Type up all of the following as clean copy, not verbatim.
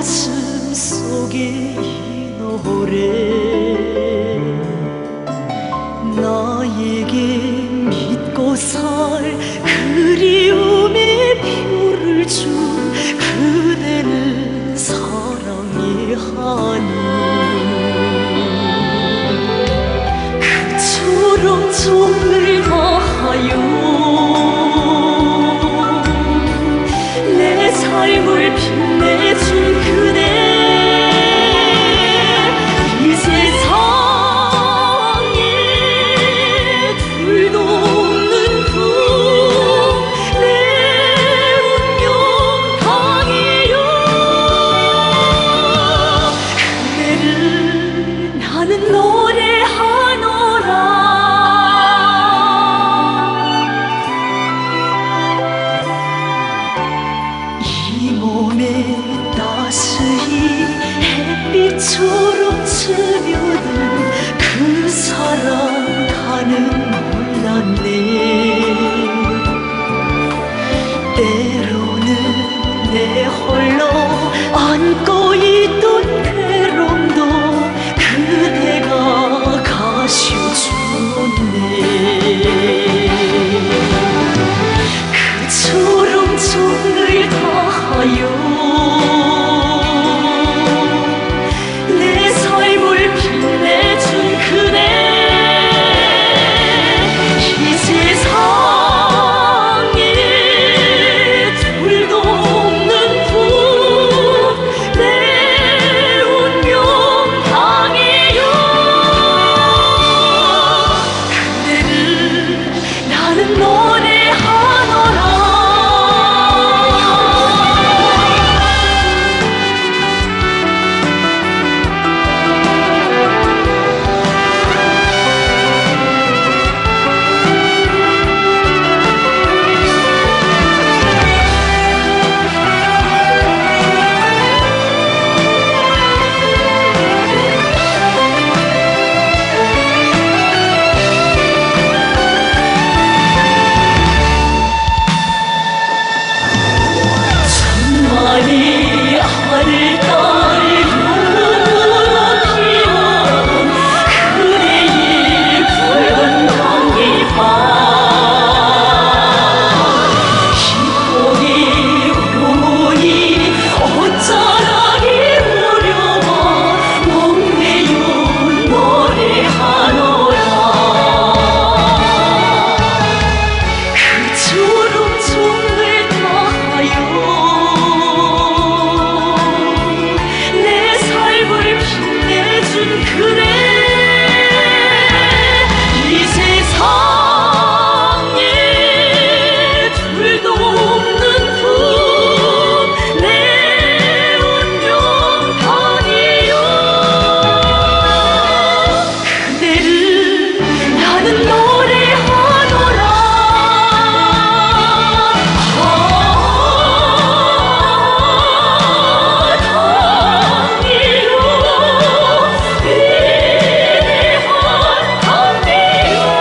가슴 속에 이 노래 나에게 믿고 살 그리움의 표를 준 그대는 사랑이 하니 그처럼 정을 다하여 내 삶을 빛내준 그대 이 세상에 둘도 없는 분 내 운명 강이여 그대를 나는 노래하노라 몸에 따스히 햇빛처럼 스며든 그 사랑 나는 몰랐네 때로는 내 홀로 안고 있던 괴로움도 그대가 가셔주었네 그처럼 정을 다하여 내 삶을 빛내준 그대 이 세상에 둘도 없는 분 내 운명 강이여 그대를 나는 노래하노라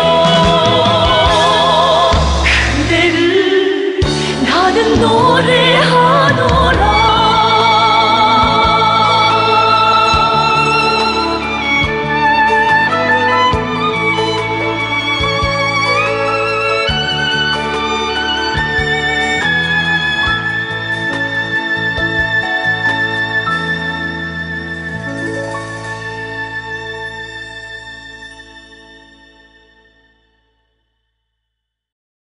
노래